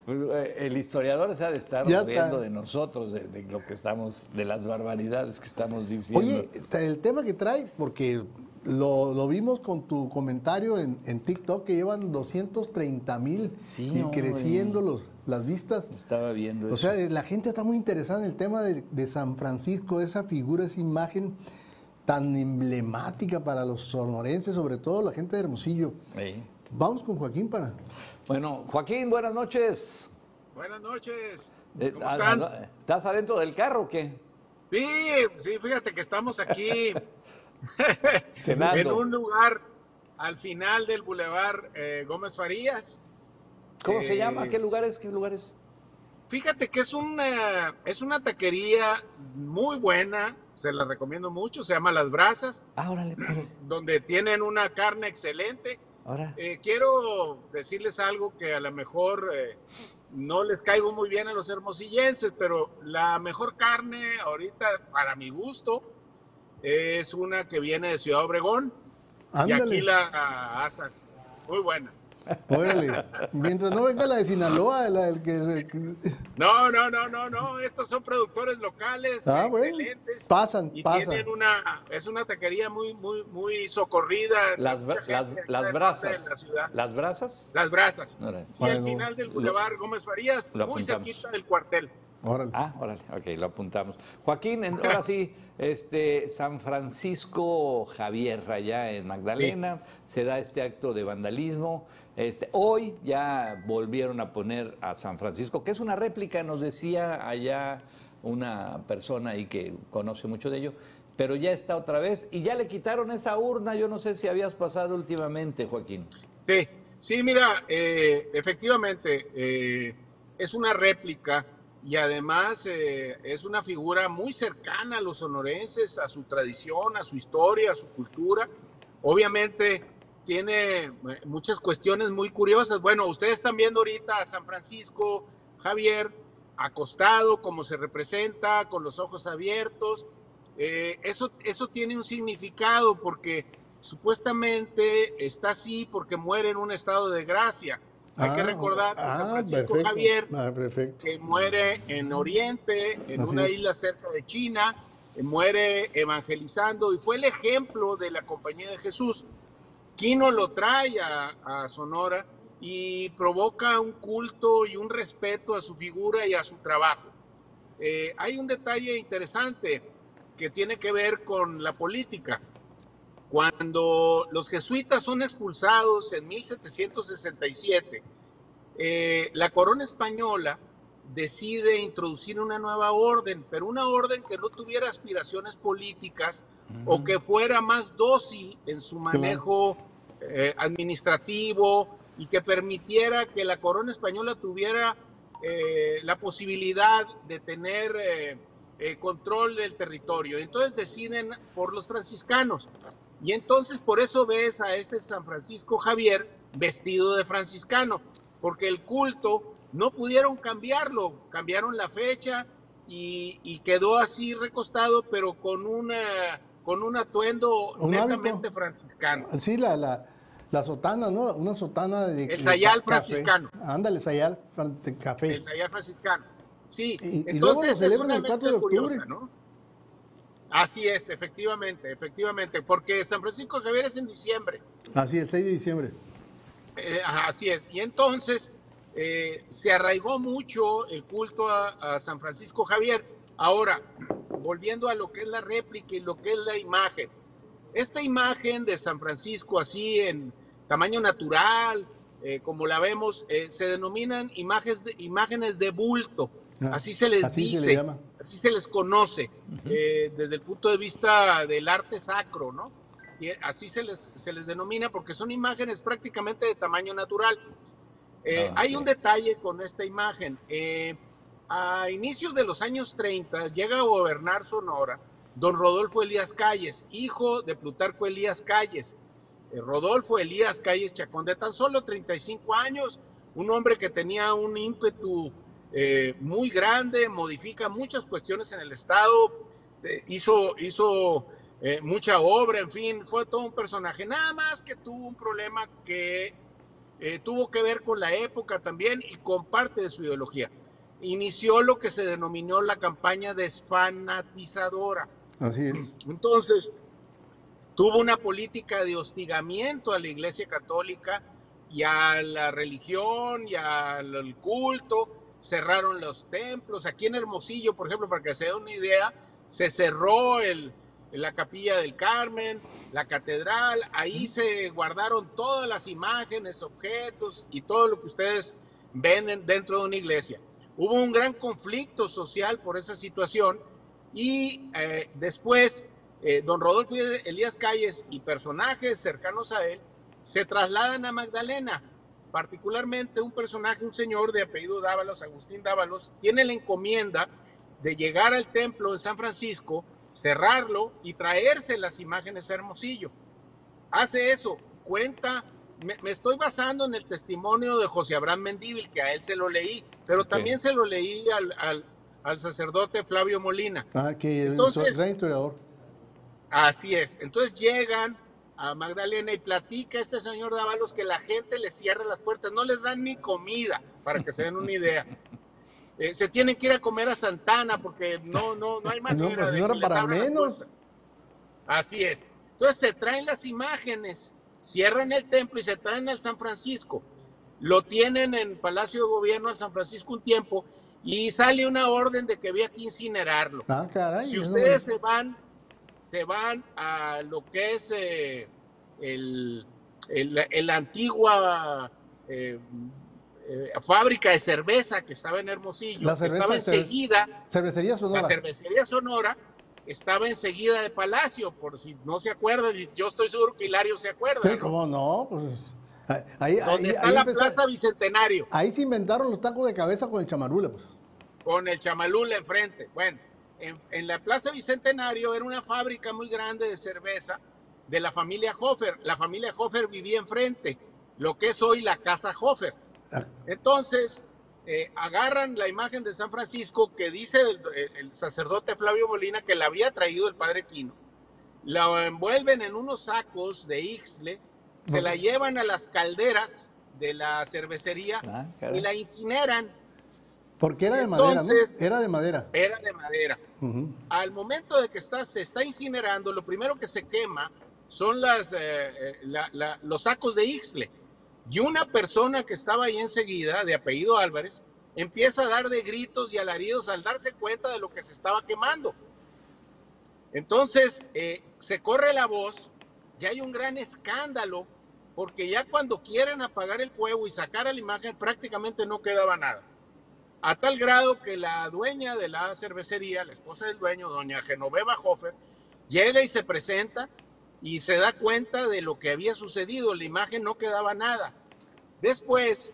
Pues, el historiador se ha de estar Ya riendo está. de nosotros, de lo que estamos, de las barbaridades que estamos diciendo. Oye, el tema que trae, porque lo vimos con tu comentario en TikTok, que llevan 230,000 Sí, y hombre. creciendo las vistas. Estaba viendo O eso. sea, la gente está muy interesada en el tema de San Francisco, esa figura, esa imagen tan emblemática para los sonorenses, sobre todo la gente de Hermosillo. Sí. Vamos con Joaquín para... Bueno, Joaquín, buenas noches. Buenas noches. ¿Cómo están? ¿Estás adentro del carro o qué? Sí, sí, fíjate que estamos aquí Cenando. en un lugar al final del Boulevard Gómez Farías. ¿Cómo se llama? ¿Qué lugar es? ¿Qué lugar es? Fíjate que es una taquería muy buena, se la recomiendo mucho, se llama Las Brasas, Ah, órale, pues. donde tienen una carne excelente. Ahora. Quiero decirles algo que a lo mejor no les caigo muy bien a los hermosillenses, pero la mejor carne ahorita, para mi gusto, es una que viene de Ciudad Obregón. Ándale. Y aquí la asan. Muy buena. Órale. Mientras no venga la de Sinaloa, No. Estos son productores locales excelentes. Pasan. Tienen es una taquería muy socorrida. Las brasas. De la ciudad. ¿Las brasas? Las Brasas. Órale. Sí, al final del Boulevard Gómez Farías, lo muy apuntamos. cerquita del cuartel. Órale. Ah, órale, ok, lo apuntamos. Joaquín, ahora sí, San Francisco Javier, allá en Magdalena, se da este acto de vandalismo. Hoy ya volvieron a poner a San Francisco, que es una réplica, nos decía allá una persona ahí que conoce mucho de ello, pero ya está otra vez y ya le quitaron esa urna. Yo no sé si habías pasado últimamente, Joaquín. Sí, mira, efectivamente, es una réplica. Y además es una figura muy cercana a los sonorenses, a su tradición, a su historia, a su cultura. Obviamente tiene muchas cuestiones muy curiosas. Bueno, ustedes están viendo ahorita a San Francisco Javier acostado, como se representa, con los ojos abiertos. Eso tiene un significado porque supuestamente está así porque muere en un estado de gracia. Hay que recordar que San Francisco Javier, que muere en Oriente, en Así una es. isla cerca de China, muere evangelizando y fue el ejemplo de la Compañía de Jesús. Quino lo trae a Sonora y provoca un culto y un respeto a su figura y a su trabajo. Hay un detalle interesante que tiene que ver con la política. Cuando los jesuitas son expulsados en 1767, la corona española decide introducir una nueva orden, pero una orden que no tuviera aspiraciones políticas o que fuera más dócil en su manejo administrativo y que permitiera que la corona española tuviera la posibilidad de tener control del territorio. Entonces deciden por los franciscanos. Y entonces por eso ves a este San Francisco Javier vestido de franciscano, porque el culto no pudieron cambiarlo, cambiaron la fecha y quedó así recostado, pero con un atuendo netamente franciscano. Sí, la sotana, ¿no? Una sotana de el sayal franciscano. Ándale, sayal de café. El sayal franciscano. Sí, y luego lo celebran el 4 de octubre. Curiosa, ¿no? Así es, efectivamente, porque San Francisco Javier es en diciembre. Así, el 6 de diciembre. Así es, y entonces se arraigó mucho el culto a San Francisco Javier. Ahora, volviendo a lo que es la réplica y lo que es la imagen. Esta imagen de San Francisco así en tamaño natural, como la vemos, se denominan imágenes de bulto. Así se les dice, se le llama. Así se les conoce desde el punto de vista del arte sacro, ¿no? Así se les denomina porque son imágenes prácticamente de tamaño natural. Hay un detalle con esta imagen. A inicios de los años 30 llega a gobernar Sonora don Rodolfo Elías Calles, hijo de Plutarco Elías Calles. Rodolfo Elías Calles Chacón, de tan solo 35 años, un hombre que tenía un ímpetu muy grande, modifica muchas cuestiones en el estado, hizo mucha obra, en fin, fue todo un personaje, nada más que tuvo un problema que tuvo que ver con la época también y con parte de su ideología. Inició lo que se denominó la campaña desfanatizadora. Así es. Entonces, tuvo una política de hostigamiento a la Iglesia Católica y a la religión y al culto. Cerraron los templos. Aquí en Hermosillo, por ejemplo, para que se den una idea, se cerró la Capilla del Carmen, la catedral. Ahí se guardaron todas las imágenes, objetos y todo lo que ustedes ven dentro de una iglesia. Hubo un gran conflicto social por esa situación y después don Rodolfo Elías Calles y personajes cercanos a él se trasladan a Magdalena. Particularmente un personaje, un señor de apellido Dávalos, Agustín Dávalos, tiene la encomienda de llegar al templo de San Francisco, cerrarlo y traerse las imágenes a Hermosillo. Hace eso, cuenta, me estoy basando en el testimonio de José Abraham Mendívil, que a él se lo leí, pero también se lo leí al sacerdote Flavio Molina. Que entonces, gran historiador. Así es. Entonces llegan a Magdalena y platica este señor Dávalos que la gente le cierra las puertas, no les dan ni comida, para que se den una idea. Se tienen que ir a comer a Santana porque no hay manera pues de no que era para menos. Así es. Entonces se traen las imágenes, cierran el templo y se traen al San Francisco. Lo tienen en Palacio de Gobierno al San Francisco un tiempo y sale una orden de que había que incinerarlo. Caray, si ustedes se van a lo que es la antigua fábrica de cerveza que estaba en Hermosillo, estaba enseguida, Cervecería Sonora. La Cervecería Sonora estaba enseguida de Palacio, por si no se acuerdan, y yo estoy seguro que Hilario se acuerda. Sí, ¿cómo no? Pues, donde está la Plaza Bicentenario. Ahí se inventaron los tacos de cabeza con el chamarula, pues. Con el chamalula enfrente. Bueno, en la Plaza Bicentenario era una fábrica muy grande de cerveza de la familia Hofer. La familia Hofer vivía enfrente, lo que es hoy la Casa Hofer. Entonces, agarran la imagen de San Francisco que dice el sacerdote Flavio Molina que la había traído el padre Quino, la envuelven en unos sacos de ixtle, se la llevan a las calderas de la cervecería y la incineran. Porque era de madera, ¿no? Era de madera. Era de madera. Al momento de que se está incinerando, lo primero que se quema son los sacos de ixtle. Y una persona que estaba ahí enseguida, de apellido Álvarez, empieza a dar de gritos y alaridos al darse cuenta de lo que se estaba quemando. Entonces, se corre la voz, ya hay un gran escándalo, porque ya cuando quieren apagar el fuego y sacar a la imagen, prácticamente no quedaba nada. A tal grado que la dueña de la cervecería, la esposa del dueño, doña Genoveva Hofer, llega y se presenta y se da cuenta de lo que había sucedido. La imagen no quedaba nada. Después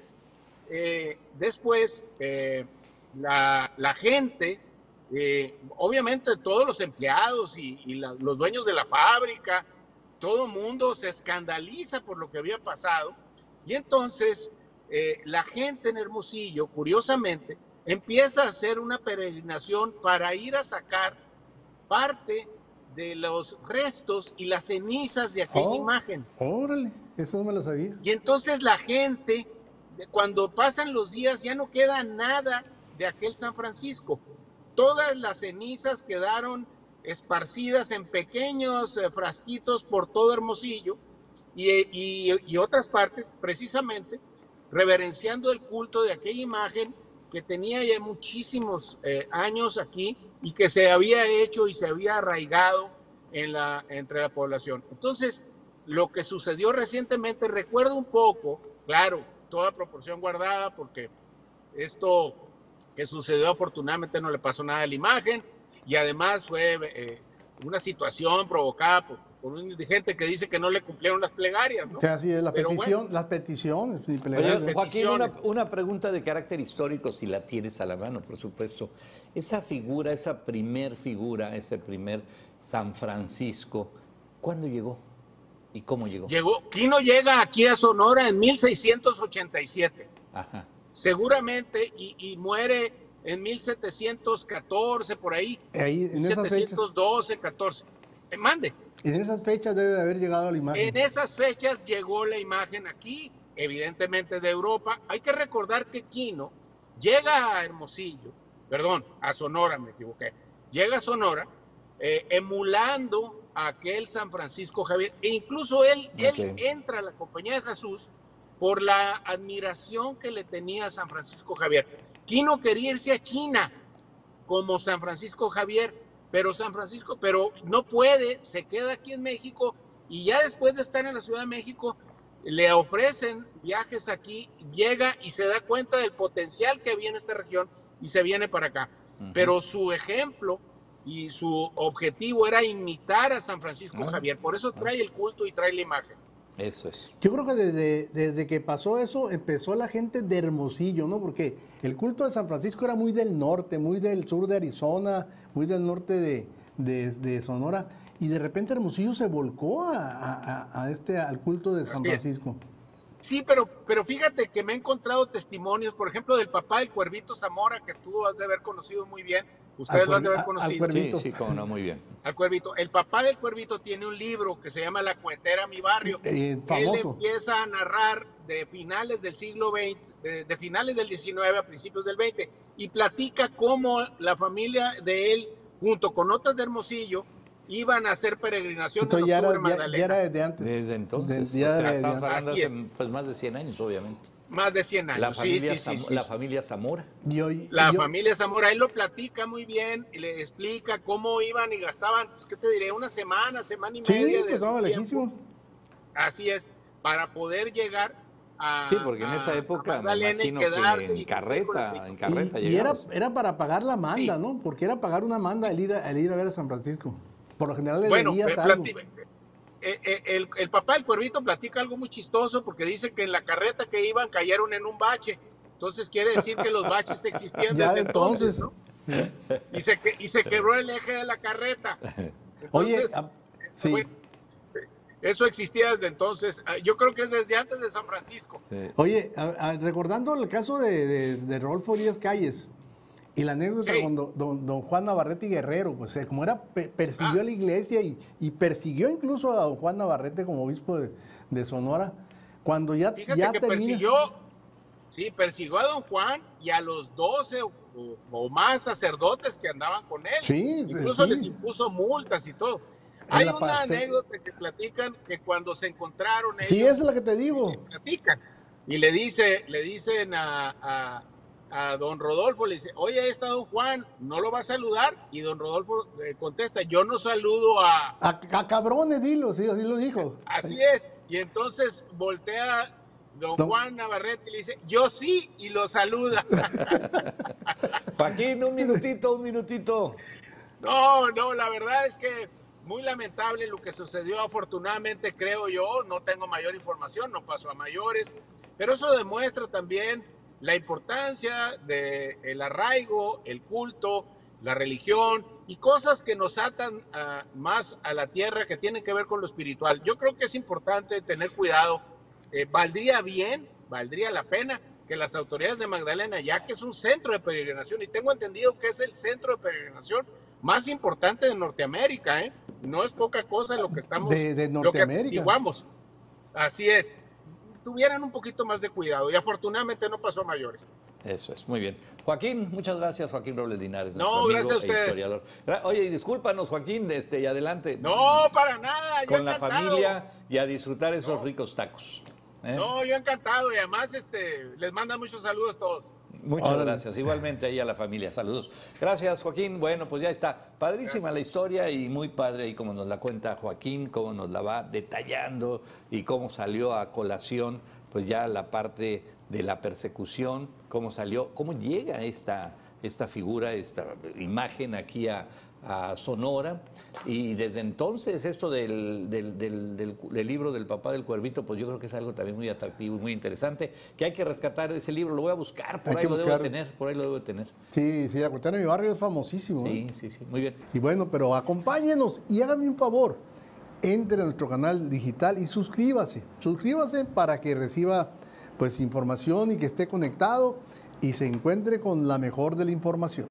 la gente, obviamente todos los empleados y los dueños de la fábrica, todo el mundo se escandaliza por lo que había pasado. Y entonces la gente en Hermosillo, curiosamente, empieza a hacer una peregrinación para ir a sacar parte de los restos y las cenizas de aquella imagen. Órale, eso no me lo sabía. Y entonces la gente, cuando pasan los días, ya no queda nada de aquel San Francisco. Todas las cenizas quedaron esparcidas en pequeños frasquitos por todo Hermosillo y otras partes, precisamente, reverenciando el culto de aquella imagen que tenía ya muchísimos años aquí y que se había hecho y se había arraigado entre la población. Entonces, lo que sucedió recientemente, recuerdo un poco, claro, toda proporción guardada, porque esto que sucedió afortunadamente no le pasó nada a la imagen, y además fue una situación provocada por un indigente que dice que no le cumplieron las plegarias, ¿no? O sea, así es, las peticiones. Oye, Joaquín, una pregunta de carácter histórico, si la tienes a la mano, por supuesto. Esa figura, ese primer San Francisco, ¿cuándo llegó? ¿Y cómo llegó? Quino llega aquí a Sonora en 1687. Ajá. Seguramente, y muere en 1714, por ahí. En 1712, 14. Mande. En esas fechas debe de haber llegado la imagen. En esas fechas llegó la imagen aquí. evidentemente de Europa. Hay que recordar que Quino llega a Hermosillo, perdón, a Sonora, me equivoqué, llega a Sonora emulando a aquel San Francisco Javier, e incluso él entra a la Compañía de Jesús por la admiración que le tenía a San Francisco Javier. Quino quería irse a China como San Francisco Javier, pero no puede, se queda aquí en México, y ya después de estar en la Ciudad de México le ofrecen viajes aquí, llega y se da cuenta del potencial que había en esta región y se viene para acá. Pero su ejemplo y su objetivo era imitar a San Francisco Javier, por eso trae el culto y trae la imagen. Eso es. Yo creo que desde que pasó eso, empezó la gente de Hermosillo, ¿no? Porque el culto de San Francisco era muy del norte, muy del sur de Arizona, muy del norte de Sonora, y de repente Hermosillo se volcó al culto de San Francisco. Sí, pero fíjate que me he encontrado testimonios, por ejemplo, del papá del Cuervito Zamora, que tú has de haber conocido muy bien. Ustedes lo han de haber conocido. Sí, cómo no, muy bien. Al Cuervito. El papá del Cuervito tiene un libro que se llama La Cuetera, mi barrio. Famoso. Él empieza a narrar de finales del siglo XX, de finales del XIX a principios del XX, y platica cómo la familia de él, junto con otras de Hermosillo, iban a hacer peregrinación en octubre Magdalena. Ya era desde antes. Desde entonces. Estamos hablando hace pues, más de 100 años, obviamente. Más de 100 años. La familia Zamora. Familia Zamora, él lo platica muy bien y le explica cómo iban y gastaban, pues, ¿qué te diré? Una semana y media de su tiempo. Así es, para poder llegar a sí, porque en esa época Magdalena y quedarse en carreta y era para pagar la manda, ¿no? Porque era pagar una manda el ir a ver a San Francisco. Por lo general le debías algo. El papá del Cuervito platica algo muy chistoso, porque dice que en la carreta que iban cayeron en un bache. Entonces quiere decir que los baches existían desde entonces, ¿no? Y se quebró el eje de la carreta. Entonces, oye, eso existía desde entonces. Yo creo que es desde antes de San Francisco. Sí. Oye, recordando el caso de Rodolfo Díaz Calles y la anécdota con don Juan Navarrete y Guerrero, pues persiguió a la iglesia y persiguió incluso a don Juan Navarrete como obispo de Sonora, cuando ya persiguió a don Juan y a los 12 o más sacerdotes que andaban con él. Sí, incluso les impuso multas y todo. Hay una anécdota que platican que cuando se encontraron ellos... Sí, esa es la que te digo. Platican y le dicen a don Rodolfo, le dice, oye, ahí está don Juan, ¿no lo va a saludar? Y don Rodolfo contesta, yo no saludo a cabrones, dilo, sí, así lo dijo. Así es, y entonces voltea don Juan Navarrete y le dice, yo sí, y lo saluda. Joaquín, un minutito. No, la verdad es que muy lamentable lo que sucedió. Afortunadamente, creo yo, no tengo mayor información, no pasó a mayores, pero eso demuestra también la importancia del arraigo, el culto, la religión y cosas que nos atan más a la tierra, que tienen que ver con lo espiritual. Yo creo que es importante tener cuidado. Valdría la pena que las autoridades de Magdalena, ya que es un centro de peregrinación, y tengo entendido que es el centro de peregrinación más importante de Norteamérica, no es poca cosa lo que estamos de Norteamérica. Lo que atestiguamos. Así es, tuvieran un poquito más de cuidado, y afortunadamente no pasó a mayores. Eso es, muy bien. Joaquín, muchas gracias, Joaquín Robles Linares. No, gracias a ustedes. Historiador. Oye, y discúlpanos, Joaquín, y adelante. No, para nada. Con la familia y a disfrutar esos ricos tacos. No, yo encantado, y además les manda muchos saludos a todos. Muchas gracias. Igualmente ahí a la familia. Saludos. Gracias, Joaquín. Bueno, pues ya está. Padrísima la historia y muy padre ahí como nos la cuenta Joaquín, cómo nos la va detallando y cómo salió a colación, pues ya la parte de la persecución, cómo llega esta figura, esta imagen aquí a Sonora, y desde entonces esto del libro del papá del Cuervito, pues yo creo que es algo también muy atractivo y muy interesante, que hay que rescatar ese libro. Lo voy a buscar, por ahí lo debo tener. Sí, la Cuetera de mi barrio es famosísimo. Sí, muy bien. Y bueno, pero acompáñenos y háganme un favor, entre a nuestro canal digital y suscríbase para que reciba pues información y que esté conectado y se encuentre con la mejor de la información.